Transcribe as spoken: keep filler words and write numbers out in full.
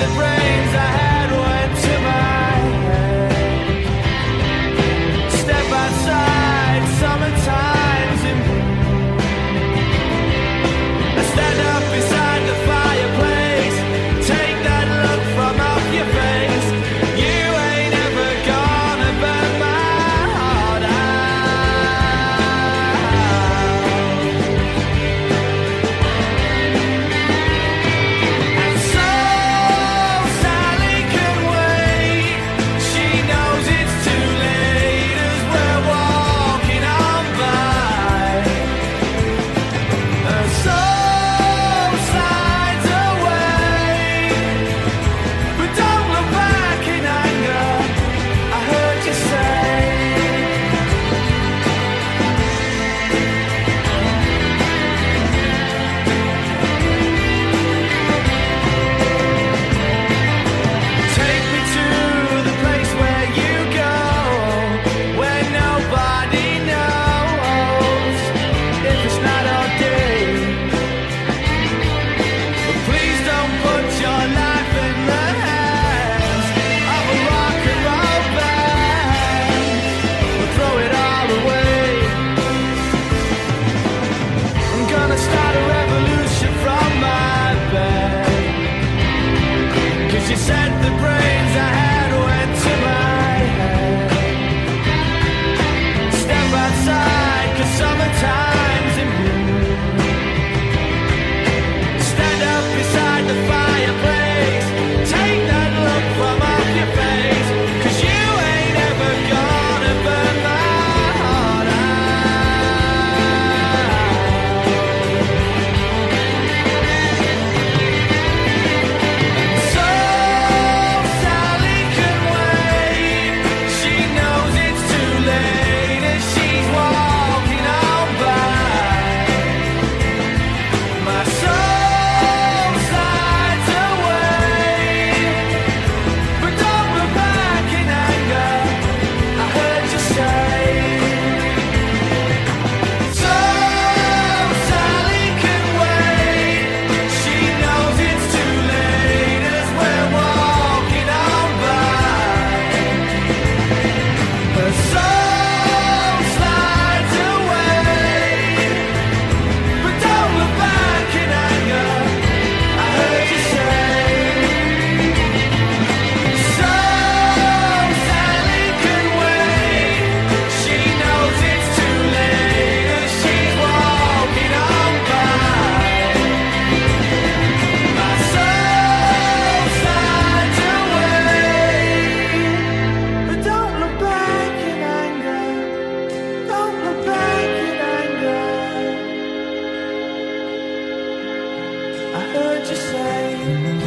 the brains I had went to my head. Step outside, summertime's in bloom. I stand up beside the fireplace, take that look from off your face. You ain't ever gonna burn my heart out. And so Sally can wait. She knows it's too late as we're walking on by. Her soul slides away, but don't look back in anger. I heard you say. Take me to the place where you go, where nobody knows if it's night or day. But please don't put your life in the hands of a rock and roll band, or throw it all away. I'm gonna start a revolution from my bed. Cause you said the brains I had went to my head. Step outside, cause summertime's in bloom. Stand up beside the fireplace, take that look from off your face. Cause you ain't ever gonna burn my heart out. So Sally can wait. She knows it's too late as she's walking on by. My soul slides away, but don't look back in anger. I heard you say. So Sally can wait. She knows it's too late as we're walking on by. Her soul slides away, but don't look back in anger. I heard you say. So Sally can wait. She knows it's too late as she's walking on by. My soul slides away, but don't look back in anger. Don't look back in anger. I heard you say.